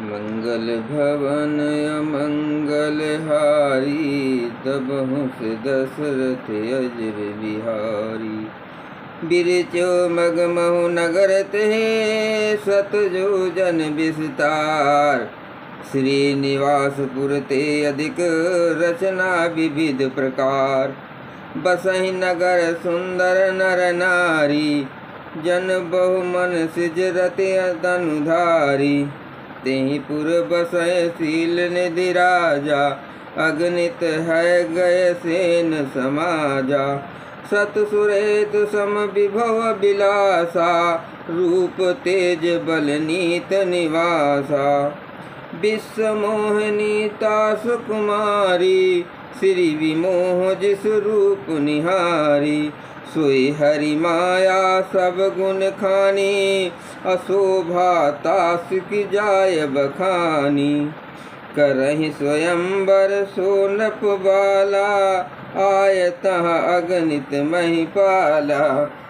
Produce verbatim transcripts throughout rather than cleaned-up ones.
मंगल भवन अमंगल हारी, तबहु से दशरथ अजर बिहारी। बिरचो मगमहु नगर ते, सतजो जन विस्तार। श्रीनिवासपुर ते अधिक रचना विविध प्रकार। बसहि नगर सुंदर नर नारी, जन बहु मन सिज रति तनुधारी। तेहि पुर बसै शील निधि राजा, अगणित है गए सेन समाजा। सत सुरेत सम विभव बिलासा, रूप तेज बल नीत निवासा। विश्व मोहनीता सुकुमारी, श्री विमोह जिस रूप निहारी। सोई हरि माया सब गुण खानी, अशोभा तासुक जाय बखानी। करहि स्वयंवर सोनप बाला, आय तहाँ अगणित महिपाला।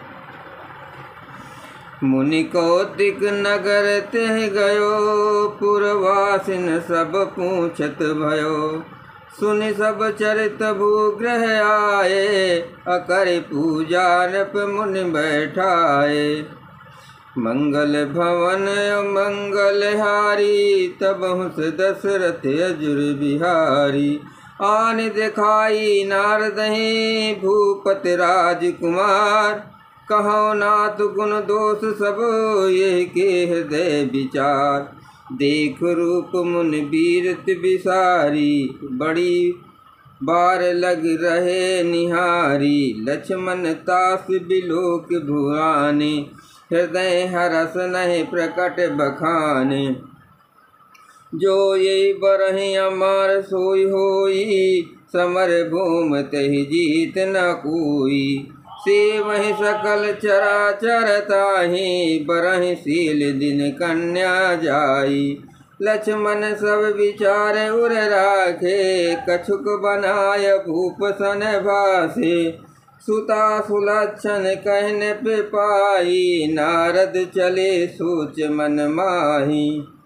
मुनि कौतिक नगर तेह गयो, पुरवासिन सब पूछत भयो। सुनि सब चरित भूग्रह आए, अकर पूजा नृप मुनि बैठाए। मंगल भवन मंगल हारी, तबहु से दशरथ अजर बिहारी। आन दिखाई नारदहि भूपति राजकुमार, कहो नाथ गुण दोष सब ये के हृदय विचार। देख रूप मुनि वीरत विसारी, बड़ी बार लग रहे निहारी। लक्ष्मण तास बिलोक भुआने, हृदय हरस नहीं प्रकट बखाने। जो ये बरहि अमार सोई होई, समर भूम तहि जीत न कोई। से वही सकल चराचर ताहि, बरहि शील दिन कन्या जाई। लक्ष्मण सब विचार उर राखे, कछुक बनाय भूप सन भासे। सुता सुलक्षण कहने पे पाई, नारद चले सोच मन माही।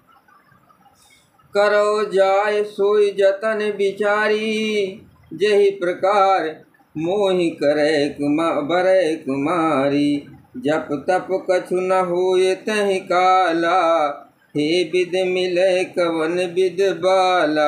करो जाय सोई जतन विचारी, जेहि प्रकार मोहि करे कुमा बरै कुमारी। जप तप कछु न होय तहि काला, हे विध मिले कवन विध बाला।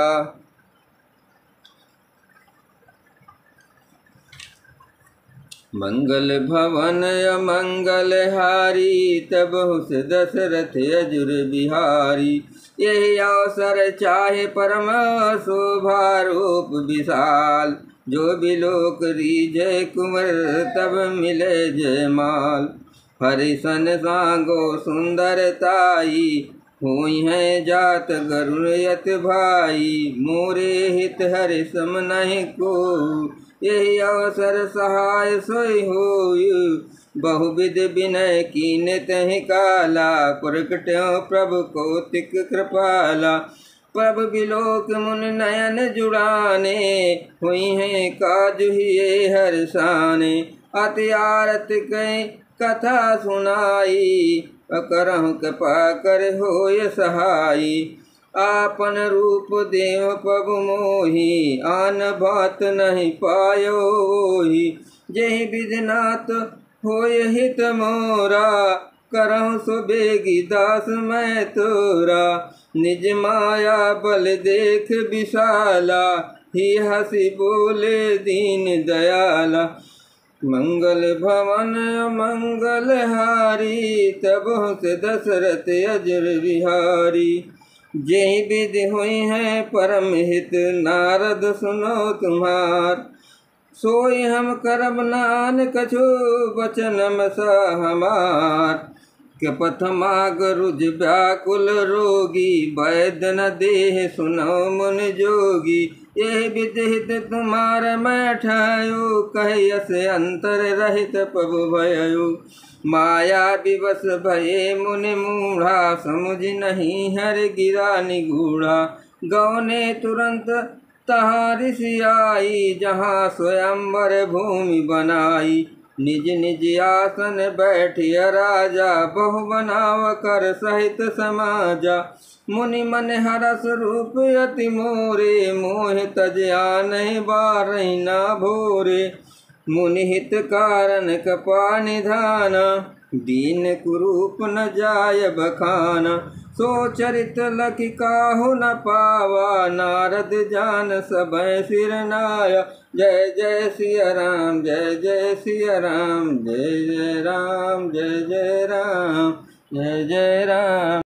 मंगल भवन अमंगल हारी, तबहु से दशरथ अजर बिहारी। यही अवसर चाहे परम शोभा रूप विशाल। जो बिलोक रीझै कुंवर, तब मिले जयमाल। हरिसन सांगो सुंदरताई, हुई है जात गरुण यत भाई। मोरे हित हरि सम नहीं को, यही अवसर सहाय सोई होय। बहुविध विनय कीन्ह तहि काला, प्रकट्यो प्रभु कौतिक कृपाला। प्रभु बिलोक मुनि नयन जुड़ाने, हुई है काज हिये हर्षाने। अति आरत कहि कथा सुनाई, करहु कृपा कर होय सहाई। आपन रूप देव प्रभु मोहि, आन बात नहीं पायोहि। जेहि विधिनाथ होय हित मोरा, करहु सो बेगी दास मैं तोरा। निज माया बल देख विशाला, ही हसी बोले दीन दयाला। मंगल भवन मंगल हारी, तबहु से दशरथ अजर बिहारी। जेहि विधि हुई है परम हित, नारद सुनो तुम्हार। सोई हम करब नान कछु, वचनम सा हमार। कपथ माग रुज व्याकुल रोगी, वैद्य न देह सुनो मुनि जोगी। ये विधित तुम्हार मैं ठायो, कहियस अंतर रहित प्रभु भयो। माया विवश भये मुनि मूढ़ा, समुझ नहीं हर गिरा निगूढ़ा। गौने तुरंत तहाँ ऋषि आई, जहाँ स्वयंवर भूमि बनाई। निज निज आसन बैठिय राजा, बहु बनाव कर सहित समाजा। मुनि मन हरस रूप अति मोरे, मोह तजया नहीं बारही ना भोरे। मुनि हित कारण कपा निधान, दीन कुरूप न जाय बखान। सो चरित लखि काहू न पावा, नारद जान सबय सिर नाया। जय जय सिया राम, जय जय सिया राम, जय जय राम, जय जय राम, जय जय राम।